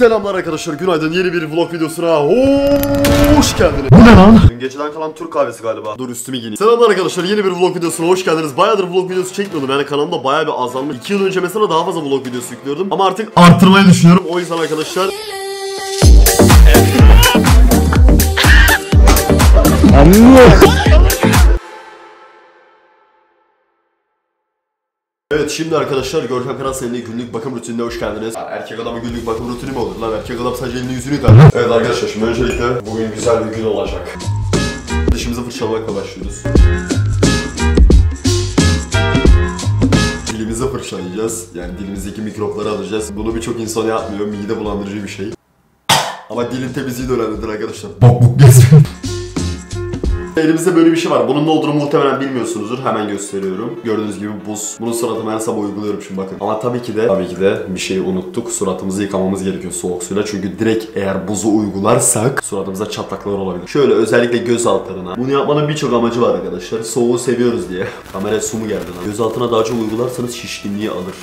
Selamlar arkadaşlar, günaydın. Yeni bir vlog videosuna hoş geldiniz. Bu ne lan? Dün geceden kalan Türk kahvesi galiba. Dur üstümü giyeyim. Selamlar arkadaşlar, yeni bir vlog videosuna hoş geldiniz. Bayağıdır vlog videosu çekmiyordum, yani kanalımda bayağı bir azalma. 2 yıl önce mesela daha fazla vlog videosu yüklüyordum ama artık arttırmayı düşünüyorum. O yüzden arkadaşlar Evet, şimdi arkadaşlar Görkem Karan seninle günlük bakım rutinine hoş geldiniz. Erkek adamın günlük bakım rutini mi olur lan? Erkek adam sadece elini yüzünü yıkar. Evet arkadaşlar, şimdi öncelikle bugün güzel bir gün olacak. Dişimizi fırçalamakla başlıyoruz. Dilimizi fırçalayacağız. Yani dilimizdeki mikropları alacağız. Bunu birçok insan yapmıyor. Mide bulandırıcı bir şey. Ama dilin temizliği de önemlidir arkadaşlar. Bok gezmeyin. Elimizde böyle bir şey var. Bunun ne olduğunu muhtemelen bilmiyorsunuzdur. Hemen gösteriyorum. Gördüğünüz gibi buz. Bunu suratıma her sabah uyguluyorum şimdi, bakın. Ama tabii ki de bir şeyi unuttuk. Suratımızı yıkamamız gerekiyor soğuk suyla. Çünkü direkt eğer buzu uygularsak suratımıza çatlaklar olabilir. Şöyle özellikle göz altlarına. Bunu yapmanın birçok amacı var arkadaşlar. Soğuğu seviyoruz diye. Kameraya su mu geldi lan? Göz altına daha çok uygularsanız şişkinliği alır.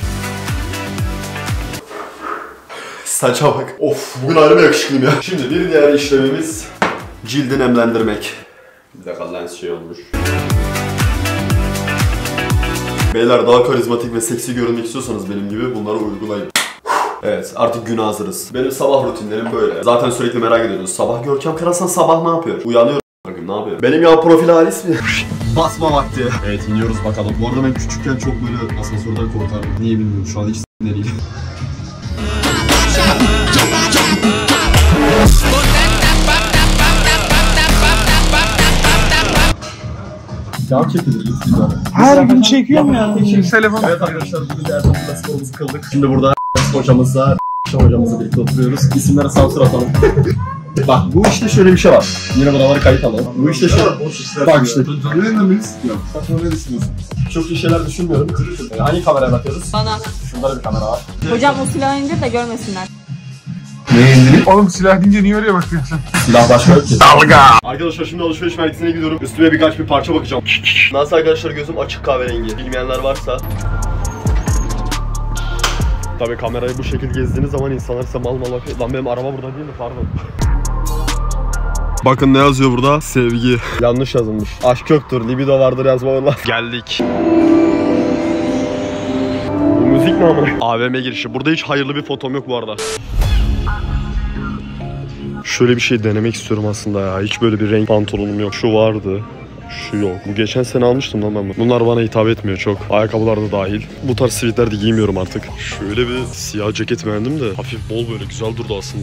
Saça bak. Of, bugün ayrı yakışıklıyım ya. Şimdi bir diğer işlemimiz cildi nemlendirmek. Bir dakika, lens şey olmuş. Beyler, daha karizmatik ve seksi görünmek istiyorsanız benim gibi bunları uygulayın. Evet, artık güne hazırız. Benim sabah rutinlerim böyle. Zaten sürekli merak ediyorsunuz. Sabah Görkem Karasan sabah ne yapıyor? Uyanıyorum. Bakın ne yapıyor? Benim ya profil hali ismi. Basma vakti. Evet, iniyoruz bakalım. Bu arada ben küçükken çok böyle asansörden korkardım. Niye bilmiyorum, şu an hiç s***leriyle. Devam çekilir lütfen. Her gün çekiyorum ya. Telefon. Evet arkadaşlar, bugün de Erdoğan'la sporumuzu kıldık. Şimdi burada hocamızla birlikte oturuyoruz. İsimlere sansür atalım. Bak, bu işte şöyle bir şey var. Yine buraları kayıt alalım. Bu işte şöyle. Bak işte. Canlı mı istiyorum? Sen ne düşünüyorsun? Çok iyi şeyler düşünmüyorum. Hangi kameraya bakıyoruz? Bana. Şurada bir kamera var. Hocam o silahı indir de görmesinler. Ne indireyim? Oğlum silah deyince niye oraya bakıyorsun? Silah başka yok ki. Dalga! Arkadaşlar şimdi alışveriş merkezine gidiyorum. Üstüme birkaç bir parça bakacağım. Nasıl arkadaşlar, gözüm açık kahverengi. Bilmeyenler varsa. Tabii kamerayı bu şekilde gezdiğiniz zaman insanlar size mal bakıyor. Lan benim araba burada değil mi? Pardon. Bakın ne yazıyor burada? Sevgi. Yanlış yazılmış. Aşk yoktur, libido vardır yazma olmaz. Geldik. Bu müzik mi ama? AVM girişi. Burada hiç hayırlı bir fotom yok bu arada. Şöyle bir şey denemek istiyorum aslında ya. Hiç böyle bir renk pantolonum yok. Şu vardı. Şu yok. Bu geçen sene almıştım lan ben. Bunlar bana hitap etmiyor çok. Ayakkabılar da dahil. Bu tarz sivitler de giymiyorum artık. Şöyle bir siyah ceket beğendim de. Hafif bol, böyle güzel durdu aslında.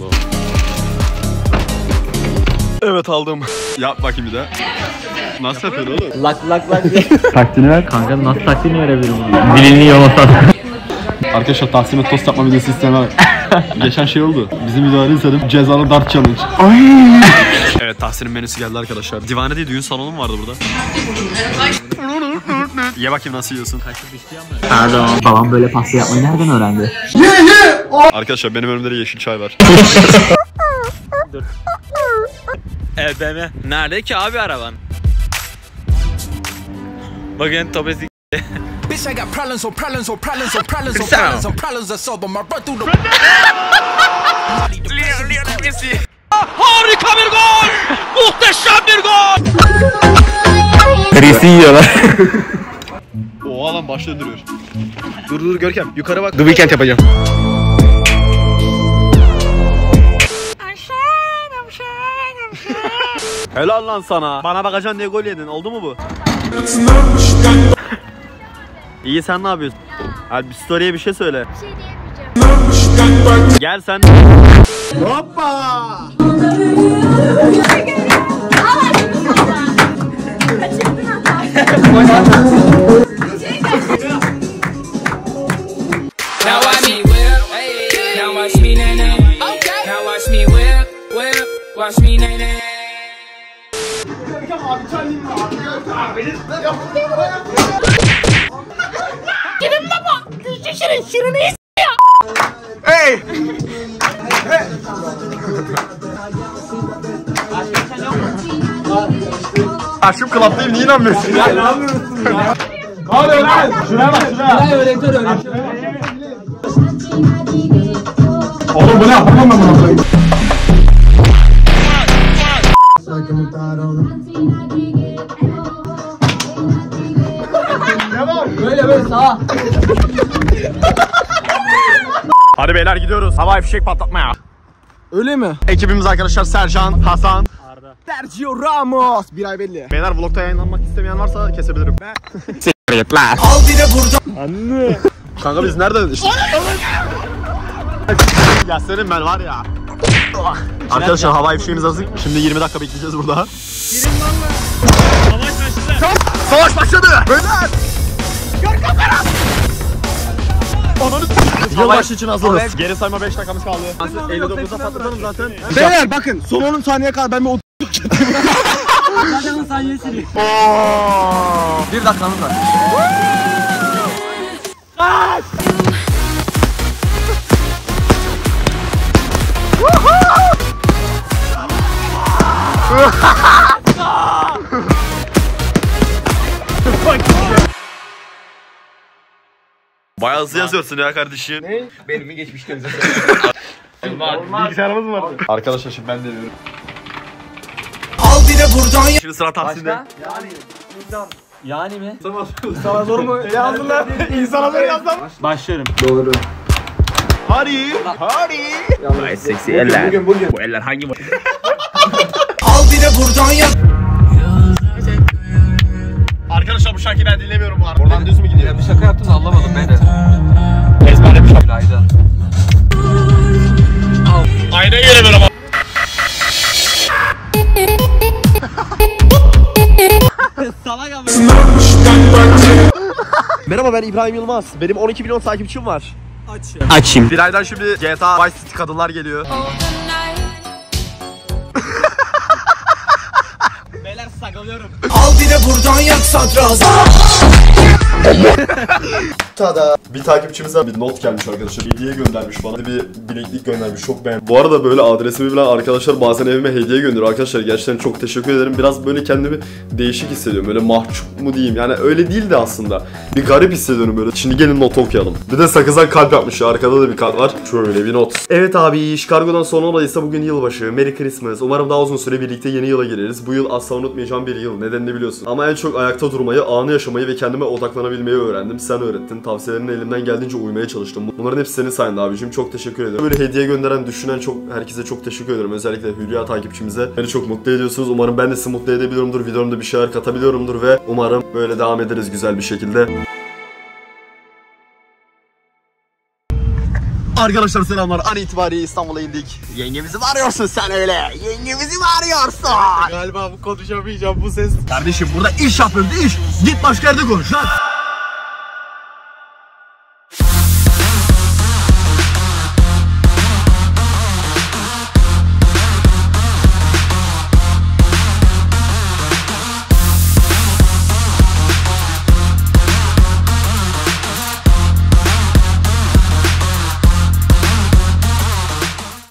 Evet, aldım. Yap bakayım bir de. Nasıl yapıyor oğlum? Lak diye. Taktiğini ver kanka, nasıl taktiğini verebilirim onu? Dilini yolatan. Arkadaşlar, Tahsin'e tost yapma videosu isteyenler. Geçen şey oldu. Bizim videoları izledim. Cezalı dart challenge. Ay. Evet, Tahsin'in menüsü geldi arkadaşlar. Divane diye düğün salonu mu vardı burada? Ye bakayım nasıl yiyorsun. Pardon. Babam böyle pasta yapmayı nereden öğrendi? Arkadaşlar, benim önümde de yeşil çay var. Evet, BMW. Nerede ki abi araban? Bakın topesi. Bitch, I got problems on problems on problems on problems on problems on problems I solve them. I run through the. Lionel Messi. Harika bir gol! Muhteşem bir gol! Resi yiyorlar. Oha lan, baş döndürüyor. Dur Görkem, yukarı bak. The Weekend yapacağım. Helal lan sana. Bana bakacaksın diye gol yedin. Oldu mu bu? İyi, sen ne yapıyorsun? Abi, bir story'e bir şey söyle. Bir şey diyemeyeceğim. Gel sen. Hoppa! Now watch me whip, now watch me nay nay. Now watch me whip, watch me nay nay. Gidin baba. Şirin istiyor. Hey! Aşkım klaptayım, niye inanmıyorsun? Ya ne yapıyorsun ya? Ne oluyor lan? Şuraya bak, şuraya. Şuraya öğretiyor. Oğlum bunu yapamam ben bunu. Hadi beyler gidiyoruz. Havai fişek patlatmaya. Öyle mi? Ekibimiz arkadaşlar Sercan, Hasan, Sergio Ramos. Bir ay belli. Beyler vlogta yayınlanmak istemeyen varsa kesebilirim. Al bir de burada. Anne. Kanka biz nereden işte? Ya senin ben var ya. Arkadaşlar havai fişeğimiz hazır. Şimdi 20 dakika bekleyeceğiz burada. Savaş başladı. Beyler. Yılbaşı için hazırız. Geri sayma 5 dakikamız kaldı. 59'a patlatalım zaten. Beyler bakın son 10 saniye kadar ben bir 30 1 dakikamız var. Bayağı hızlı yazıyorsun ya kardeşim. Ne? Benim mi geçmişken Bilgisayarımız var. Arkadaşlar şimdi ben deniyorum. Al bir de buradan. Şimdi sıra Tahsin'de. Yani mi? Sana zor mu? Yazdılar. İnsana böyle yazdım. Başlıyorum. Hadi. Hadi. Ay seksi eller. Bu eller hangi Al bir de buradan ya. Arkadaşlar bu şarkıyı ben dinlemiyorum bu arada. Oradan düz mü gidiyor? Bir şaka yaptın da anlamadım ben de. Ezberlemişim. Gülayda. Aynaya gelemiyorum ama. Merhaba ben İbrahim Yılmaz. Benim 12 milyon takipçim var. Açayım. Bir aydan şimdi GTA Vice City kadınlar geliyor. Al bir de buradan yak sadrazam. Tada. Bir takipçimize bir not gelmiş arkadaşlar. Hediye göndermiş bana. Bir bileklik göndermiş. Çok beğendim. Bu arada böyle adresimi bilen arkadaşlar bazen evime hediye gönderiyor. Arkadaşlar gerçekten çok teşekkür ederim. Biraz böyle kendimi değişik hissediyorum. Böyle mahcup mu diyeyim. Yani öyle değil de aslında. Bir garip hissediyorum böyle. Şimdi gelin not okuyalım. Bir de sakızdan kalp yapmış. Arkada da bir kalp var. Şöyle bir not. Evet abi iş kargodan sonra olaysa bugün yılbaşı. Merry Christmas. Umarım daha uzun süre birlikte yeni yıla gireriz. Bu yıl asla unutmayacağım bir yıl. Nedenini biliyorsun. Ama en çok ayakta durmayı, anı yaşamayı ve kendime odaklanabilmeyi öğrendim. Sen öğrettin. Tavsiyelerine elimden geldiğince uymaya çalıştım. Bunların hepsi senin sayende abicim. Çok teşekkür ederim. Böyle hediye gönderen, düşünen herkese çok teşekkür ederim. Özellikle Hülya takipçimize. Beni çok mutlu ediyorsunuz. Umarım ben de sizi mutlu edebiliyorumdur. Videomda bir şeyler katabiliyorumdur ve umarım böyle devam ederiz güzel bir şekilde. Arkadaşlar selamlar. An itibariyle İstanbul'a indik. Yengemizi mi arıyorsun sen öyle? Yengemizi mi arıyorsun? Galiba bu konuşamayacağım bu ses. Kardeşim burada iş yapıyoruz iş. Git başka yerde konuş lan.